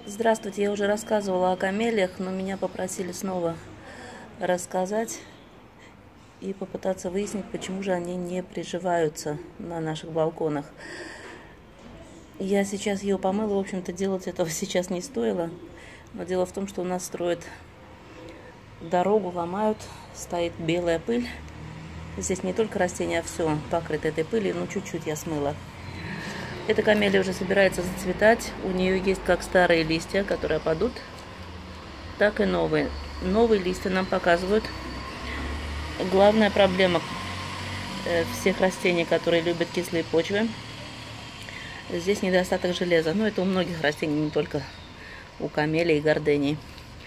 Здравствуйте, я уже рассказывала о камелиях, но меня попросили снова рассказать и попытаться выяснить, почему же они не приживаются на наших балконах. Я сейчас ее помыла, в общем-то делать этого сейчас не стоило, но дело в том, что у нас строят дорогу, ломают, стоит белая пыль. Здесь не только растения, а все покрыто этой пылью, но чуть-чуть я смыла. Эта камелия уже собирается зацветать. У нее есть как старые листья, которые опадут, так и новые. Новые листья нам показывают. Главная проблема всех растений, которые любят кислые почвы, здесь недостаток железа. Но это у многих растений, не только у камелий и гордений.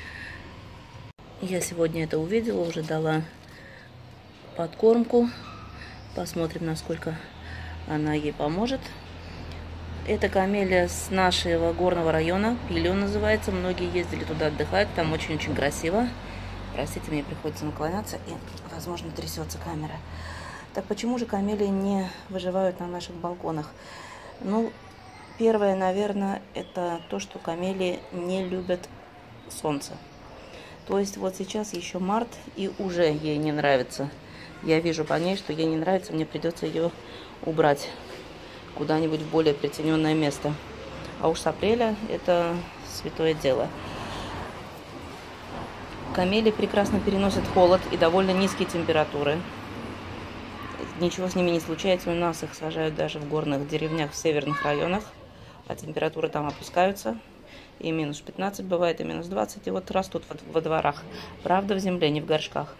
Я сегодня это увидела, уже дала подкормку. Посмотрим, насколько она ей поможет. Это камелия с нашего горного района, Пилион называется. Многие ездили туда отдыхать, там очень-очень красиво. Простите, мне приходится наклоняться и, возможно, трясется камера. Так почему же камелии не выживают на наших балконах? Ну, первое, наверное, это то, что камелии не любят солнце. То есть вот сейчас еще март, и уже ей не нравится. Я вижу по ней, что ей не нравится, мне придется ее убрать куда-нибудь в более притененное место. А уж с апреля это святое дело. Камелии прекрасно переносят холод и довольно низкие температуры. Ничего с ними не случается. У нас их сажают даже в горных деревнях, в северных районах. А температуры там опускаются. И минус 15 бывает, и минус 20. И вот растут во дворах. Правда, в земле, не в горшках.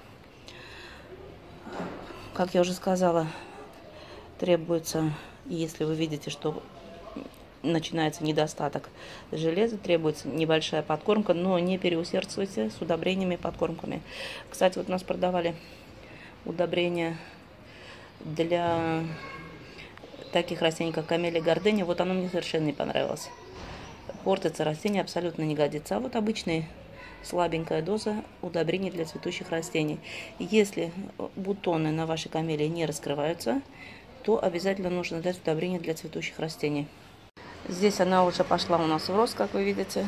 Как я уже сказала, требуется, если вы видите, что начинается недостаток железа, требуется небольшая подкормка, но не переусердствуйте с удобрениями и подкормками. Кстати, вот у нас продавали удобрения для таких растений, как камелия, гордыня. Вот оно мне совершенно не понравилось. Портится растение, абсолютно не годится. А вот обычная слабенькая доза удобрений для цветущих растений. Если бутоны на вашей камелии не раскрываются, то обязательно нужно дать удобрение для цветущих растений. Здесь она уже пошла у нас в рост, как вы видите.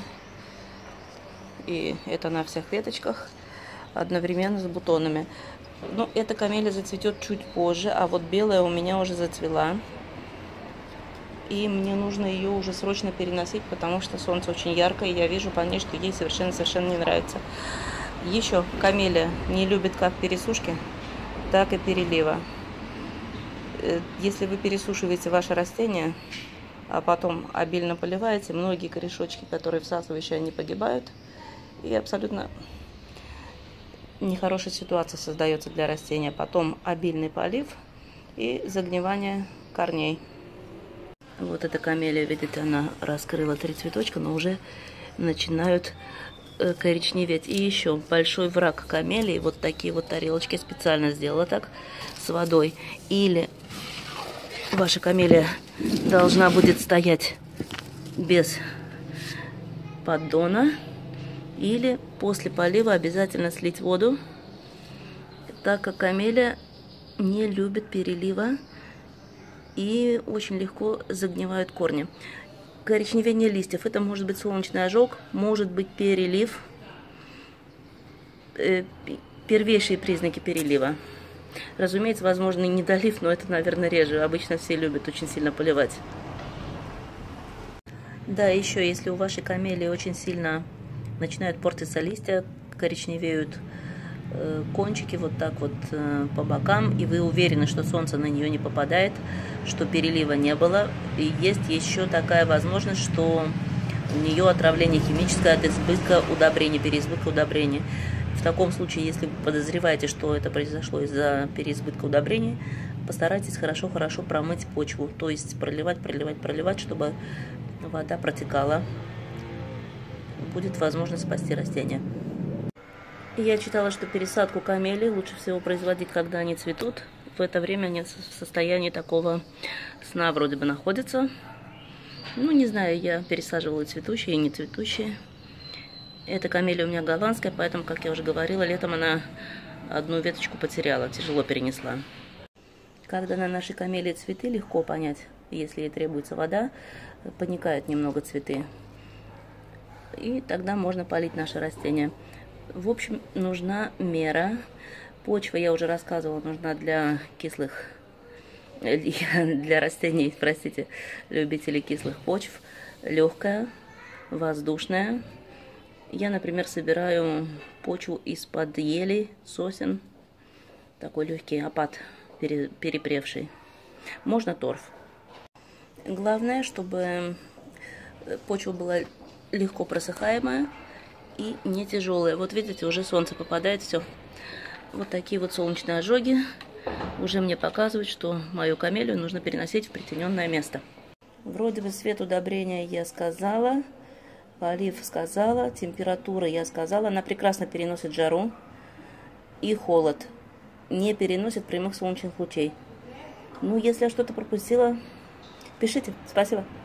И это на всех веточках одновременно с бутонами. Но эта камелия зацветет чуть позже, а вот белая у меня уже зацвела. И мне нужно ее уже срочно переносить, потому что солнце очень яркое, и я вижу по ней, что ей совершенно не нравится. Еще камелия не любит как пересушки, так и перелива. Если вы пересушиваете ваше растение, а потом обильно поливаете, многие корешочки, которые всасывающие, они погибают. И абсолютно нехорошая ситуация создается для растения. Потом обильный полив и загнивание корней. Вот эта камелия, видите, она раскрыла 3 цветочка, но уже начинают коричневеть. И еще большой враг камелии, вот такие вот тарелочки специально сделала так, с водой. Или ваша камелия должна будет стоять без поддона, или после полива обязательно слить воду, так как камелия не любит перелива и очень легко загнивают корни. Коричневение листьев — это может быть солнечный ожог, может быть перелив, первейшие признаки перелива. Разумеется, возможно, и недолив, но это, наверное, реже. Обычно все любят очень сильно поливать. Да, еще, если у вашей камелии очень сильно начинают портиться листья, коричневеют кончики вот так вот по бокам, и вы уверены, что солнце на нее не попадает, что перелива не было, и есть еще такая возможность, что у нее отравление химическое от избытка удобрений, переизбытка удобрений. В таком случае, если вы подозреваете, что это произошло из-за переизбытка удобрений, постарайтесь хорошо-хорошо промыть почву, то есть проливать, чтобы вода протекала. Будет возможность спасти растения. Я читала, что пересадку камелий лучше всего производить, когда они цветут. В это время они в состоянии такого сна вроде бы находятся. Ну, не знаю, я пересаживала цветущие и не цветущие. Эта камелия у меня голландская, поэтому, как я уже говорила, летом она одну веточку потеряла, тяжело перенесла. Когда на нашей камелии цветы, легко понять, если ей требуется вода, поникают немного цветы. И тогда можно полить наши растения. В общем, нужна мера. Почва, я уже рассказывала, нужна для кислых, для растений, простите, любителей кислых почв. Легкая, воздушная. Я, например, собираю почву из-под ели, сосен. Такой легкий опад, перепревший. Можно торф. Главное, чтобы почва была легко просыхаемая и не тяжелая. Вот видите, уже солнце попадает, все. Вот такие вот солнечные ожоги уже мне показывают, что мою камелию нужно переносить в притененное место. Вроде бы цвет удобрения я сказала, полив сказала, температура я сказала. Она прекрасно переносит жару и холод. Не переносит прямых солнечных лучей. Ну, если я что-то пропустила, пишите. Спасибо.